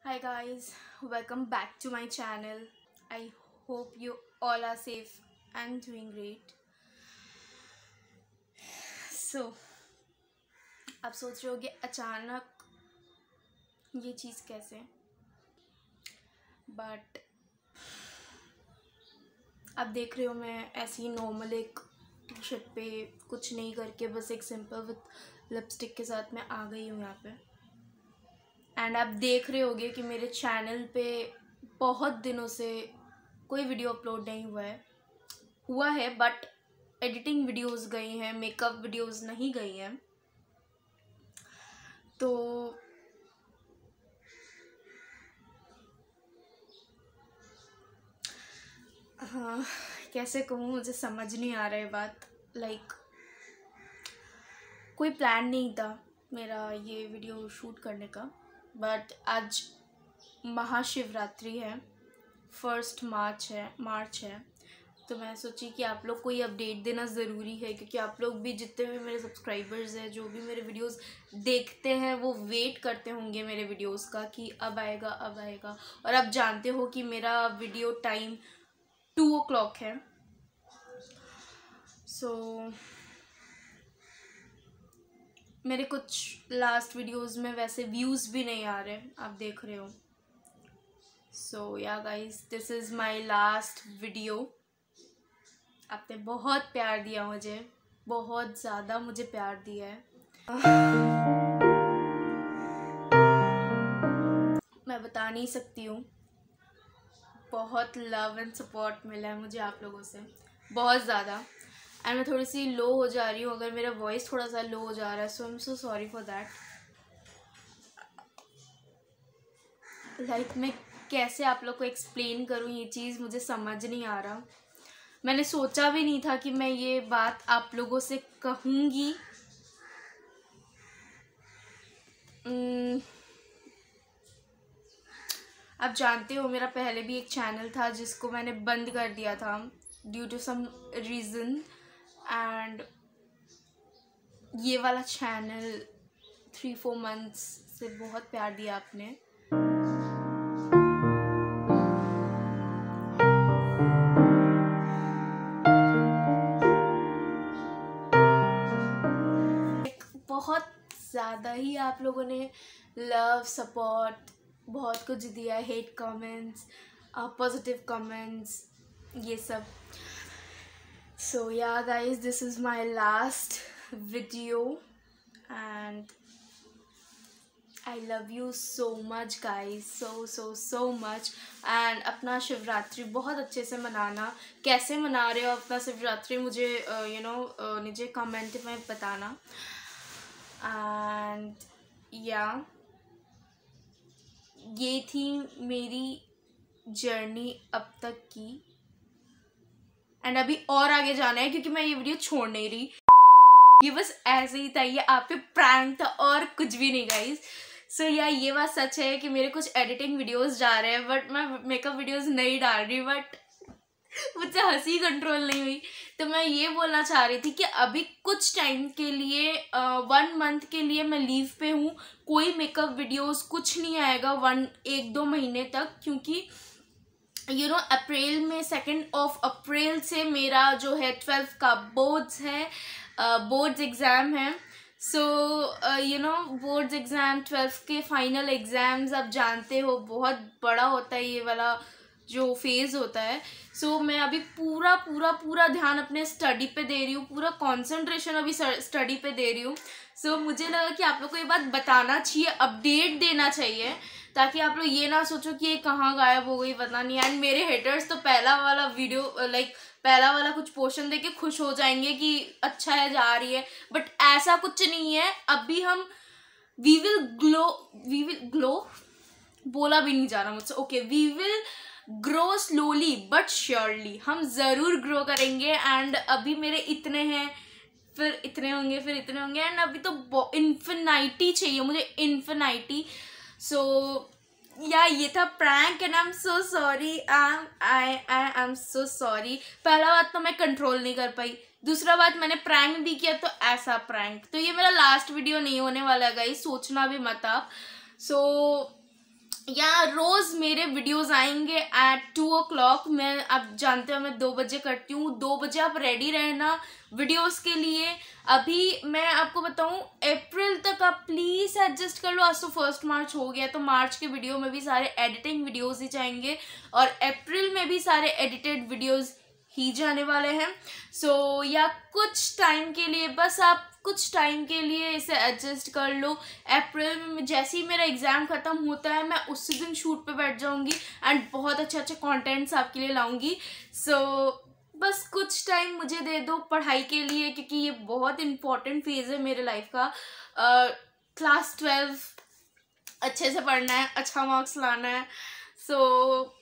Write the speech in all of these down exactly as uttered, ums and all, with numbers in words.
Hi guys, welcome back to my channel. I hope you all are safe and doing great. So, आप सोच रहे होगे अचानक ये चीज़ कैसे, बट आप देख रहे हो मैं ऐसे ही नॉर्मल एक टी शर्ट पे कुछ नहीं करके बस एक सिंपल विथ लिपस्टिक के साथ मैं आ गई हूँ यहाँ पे। एंड आप देख रहे होगे कि मेरे चैनल पे बहुत दिनों से कोई वीडियो अपलोड नहीं हुआ है हुआ है बट एडिटिंग वीडियोस गई हैं, मेकअप वीडियोस नहीं गई हैं। तो हाँ, कैसे कहूँ, मुझे समझ नहीं आ रहा है बात। लाइक like, कोई प्लान नहीं था मेरा ये वीडियो शूट करने का, बट आज महाशिवरात्रि है, फर्स्ट मार्च है मार्च है तो मैं सोची कि आप लोग को ये अपडेट देना ज़रूरी है, क्योंकि आप लोग भी जितने भी मेरे सब्सक्राइबर्स हैं, जो भी मेरे वीडियोस देखते हैं, वो वेट करते होंगे मेरे वीडियोस का कि अब आएगा अब आएगा। और आप जानते हो कि मेरा video time two o'clock है। सो so, मेरे कुछ लास्ट वीडियोस में वैसे व्यूज़ भी नहीं आ रहे, आप देख रहे हो। So yeah guys, this is my last video. आपने बहुत प्यार दिया मुझे, बहुत ज़्यादा मुझे प्यार दिया है। मैं बता नहीं सकती हूँ, बहुत लव एंड सपोर्ट मिला है मुझे आप लोगों से, बहुत ज़्यादा। एंड मैं थोड़ी सी लो हो जा रही हूँ, अगर मेरा वॉइस थोड़ा सा लो हो जा रहा है so I am so sorry for that. Like मैं कैसे आप लोग को एक्सप्लेन करूँ ये चीज़, मुझे समझ नहीं आ रहा। मैंने सोचा भी नहीं था कि मैं ये बात आप लोगों से कहूँगी। आप जानते हो मेरा पहले भी एक चैनल था जिसको मैंने बंद कर दिया था due to some reason, and ये वाला चैनल थ्री फोर मंथ्स से बहुत प्यार दिया आपने। बहुत ज़्यादा ही आप लोगों ने लव सपोर्ट बहुत कुछ दिया, हेट कमेंट्स, पॉजिटिव कमेंट्स, ये सब। So yeah guys, this is my last video and I love you so much guys, so so so much. And अपना शिवरात्रि बहुत अच्छे से मनाना। कैसे मना रहे हो अपना शिवरात्रि, मुझे यू नो नीचे कमेंट में बताना। एंड या ये थी मेरी जर्नी अब तक की, एंड अभी और आगे जाना है क्योंकि मैं ये वीडियो छोड़ नहीं रही। ये बस ऐसे ही था, ये आप पे प्रैंक था और कुछ भी नहीं गाइस। सो या ये बात सच है कि मेरे कुछ एडिटिंग वीडियोस जा रहे हैं बट मैं मेकअप वीडियोस नहीं डाल रही, बट मुझसे हंसी कंट्रोल नहीं हुई। तो मैं ये बोलना चाह रही थी कि अभी कुछ टाइम के लिए, वन मंथ के लिए मैं लीव पे हूँ। कोई मेकअप वीडियोस कुछ नहीं आएगा वन एक दो महीने तक, क्योंकि यू नो अप्रैल में सेकेंड ऑफ अप्रैल से मेरा जो है ट्वेल्थ का बोर्ड्स है, बोर्ड्स एग्ज़ाम है। So you know boards exam, twelfth के फाइनल एग्ज़ाम्स आप जानते हो बहुत बड़ा होता है ये वाला जो फेज़ होता है। सो so, मैं अभी पूरा पूरा पूरा ध्यान अपने स्टडी पे दे रही हूँ, पूरा कंसंट्रेशन अभी स्टडी पे दे रही हूँ। सो so, मुझे लगा कि आप लोग को ये बात बताना चाहिए, अपडेट देना चाहिए, ताकि आप लोग ये ना सोचो कि ये कहाँ गायब हो गई पता नहीं। एंड मेरे हेटर्स तो पहला वाला वीडियो लाइक पहला वाला कुछ पोर्शन देके खुश हो जाएंगे कि अच्छा है, जा रही है, बट ऐसा कुछ नहीं है। अभी हम we will glow we will glow बोला भी नहीं जा रहा मुझसे, okay, we will grow slowly but surely, हम ज़रूर ग्रो करेंगे। एंड अभी मेरे इतने हैं, फिर इतने होंगे, फिर इतने होंगे, एंड अभी तो इन्फिनाइटी चाहिए मुझे, इन्फिनाइटी। सो या ये था prank and I am so sorry, I I I am so sorry. पहला बात तो मैं कंट्रोल नहीं कर पाई, दूसरा बात मैंने प्रैंक भी किया, तो ऐसा प्रैंक। तो ये मेरा लास्ट वीडियो नहीं होने वाला है गाइस, सोचना भी मत आप। सो या रोज़ मेरे वीडियोस आएंगे एट टू ओ क्लॉक। मैं, आप जानते हो मैं दो बजे करती हूँ, दो बजे आप रेडी रहना वीडियोस के लिए। अभी मैं आपको बताऊँ, अप्रैल तक आप प्लीज़ एडजस्ट कर लो। आज तो फर्स्ट मार्च हो गया, तो मार्च के वीडियो में भी सारे एडिटिंग वीडियोस ही जाएंगे और अप्रैल में भी सारे एडिटेड वीडियोस ही जाने वाले हैं। सो so, या कुछ टाइम के लिए, बस आप कुछ टाइम के लिए इसे एडजस्ट कर लो। अप्रैल में जैसे ही मेरा एग्ज़ाम ख़त्म होता है, मैं उसी दिन शूट पे बैठ जाऊंगी एंड बहुत अच्छे अच्छे कंटेंट्स आपके लिए लाऊंगी। सो so, बस कुछ टाइम मुझे दे दो पढ़ाई के लिए, क्योंकि ये बहुत इम्पोर्टेंट फेज़ है मेरे लाइफ का। क्लास ट्वेल्व अच्छे से पढ़ना है, अच्छा मार्क्स लाना है। सो so,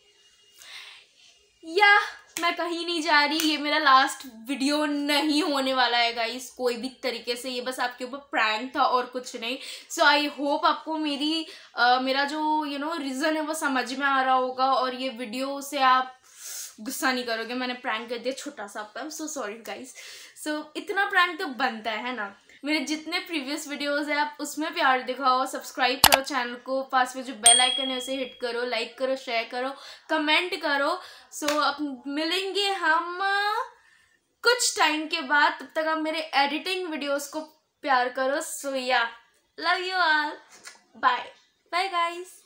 या मैं कहीं नहीं जा रही, ये मेरा लास्ट वीडियो नहीं होने वाला है गाइस कोई भी तरीके से। ये बस आपके ऊपर प्रैंक था और कुछ नहीं। सो आई होप आपको मेरी uh, मेरा जो यू नो रीज़न है वो समझ में आ रहा होगा और ये वीडियो से आप गुस्सा नहीं करोगे। मैंने प्रैंक कर दिया छोटा सा आपका, सो सॉरी गाइस। सो इतना प्रैंक तो बनता है ना। मेरे जितने प्रीवियस वीडियोस है आप उसमें प्यार दिखाओ, सब्सक्राइब करो चैनल को, पास में जो बेल आइकन है उसे हिट करो, लाइक करो, शेयर करो, कमेंट करो। सो so, अब मिलेंगे हम कुछ टाइम के बाद, तब तक आप मेरे एडिटिंग वीडियोस को प्यार करो। So yeah love you all, bye bye guys.